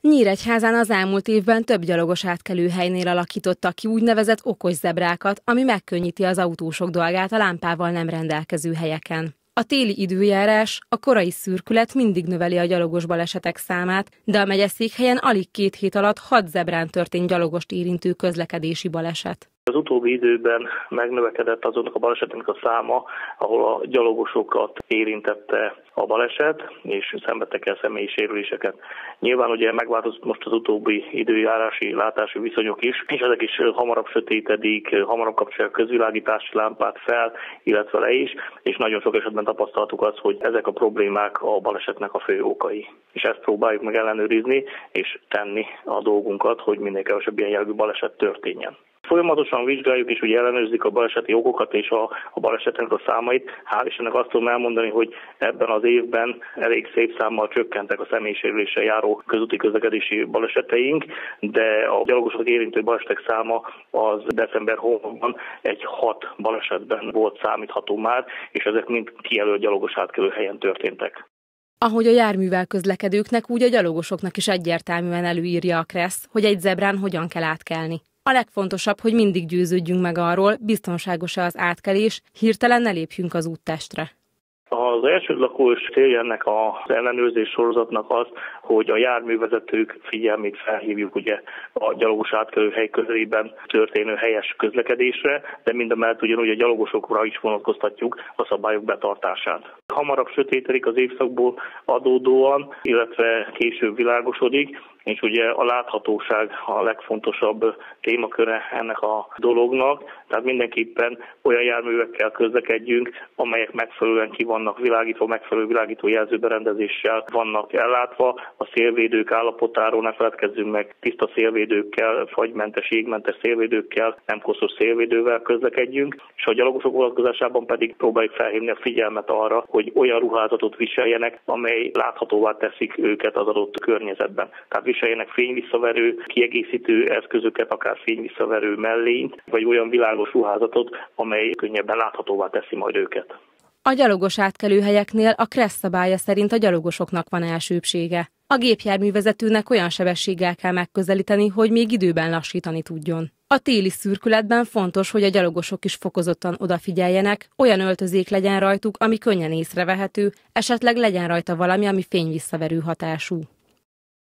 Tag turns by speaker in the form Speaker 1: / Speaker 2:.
Speaker 1: Nyíregyházán az elmúlt évben több gyalogos átkelőhelynél alakítottak ki úgynevezett okos zebrákat, ami megkönnyíti az autósok dolgát a lámpával nem rendelkező helyeken. A téli időjárás, a korai szürkület mindig növeli a gyalogos balesetek számát, de a megyeszékhelyen alig 2 hét alatt 6 zebrán történt gyalogost érintő közlekedési baleset.
Speaker 2: Az utóbbi időben megnövekedett azoknak a baleseteknek a száma, ahol a gyalogosokat érintette a baleset, és szenvedtek el személyi sérüléseket. Nyilván ugye megváltozott most az utóbbi időjárási, látási viszonyok is, és ezek is hamarabb sötétedik, hamarabb kapcsolják a közvilágítási lámpát fel, illetve le is, és nagyon sok esetben tapasztaltuk azt, hogy ezek a problémák a balesetnek a fő okai. És ezt próbáljuk meg ellenőrizni, és tenni a dolgunkat, hogy minél kevesebb ilyen jellegű baleset történjen. Folyamatosan vizsgáljuk és ugye ellenőrzik a baleseti okokat és a balesetnek a számait. Hál' Istennek azt tudom elmondani, hogy ebben az évben elég szép számmal csökkentek a személysérüléssel járó közúti közlekedési baleseteink, de a gyalogosokat érintő balesetek száma az december hónapban egy 6 balesetben volt számítható már, és ezek mind kijelölt gyalogos átkelő helyen történtek.
Speaker 1: Ahogy a járművel közlekedőknek, úgy a gyalogosoknak is egyértelműen előírja a KRESZ, hogy egy zebrán hogyan kell átkelni. A legfontosabb, hogy mindig győződjünk meg arról, biztonságos-e az átkelés, hirtelen ne lépjünk az úttestre.
Speaker 2: Az elsődleges célja ennek az ellenőrzés sorozatnak az, hogy a járművezetők figyelmét felhívjuk ugye a gyalogos átkelőhely közelében történő helyes közlekedésre, de mindemellett ugyanúgy a gyalogosokra is vonatkoztatjuk a szabályok betartását. Hamarabb sötétedik az évszakból adódóan, illetve később világosodik, és ugye a láthatóság a legfontosabb témaköre ennek a dolognak, tehát mindenképpen olyan járművekkel közlekedjünk, amelyek megfelelően ki vannak világítva, megfelelő világító jelzőberendezéssel vannak ellátva. A szélvédők állapotáról ne feledkezzünk meg, tiszta szélvédőkkel, fagymentes, jégmentes szélvédőkkel, nem koszos szélvédővel közlekedjünk, és a gyalogosok vonatkozásában pedig próbáljuk felhívni a figyelmet arra, hogy olyan ruházatot viseljenek, amely láthatóvá teszik őket az adott környezetben. Tehát viseljenek fényvisszaverő, kiegészítő eszközöket, akár fényvisszaverő mellényt, vagy olyan világos ruházatot, amely könnyebben láthatóvá teszi majd őket.
Speaker 1: A gyalogos átkelőhelyeknél a KRESZ szabálya szerint a gyalogosoknak van elsőbbsége. A gépjárművezetőnek olyan sebességgel kell megközelíteni, hogy még időben lassítani tudjon. A téli szürkületben fontos, hogy a gyalogosok is fokozottan odafigyeljenek, olyan öltözék legyen rajtuk, ami könnyen észrevehető, esetleg legyen rajta valami, ami fényvisszaverő hatású.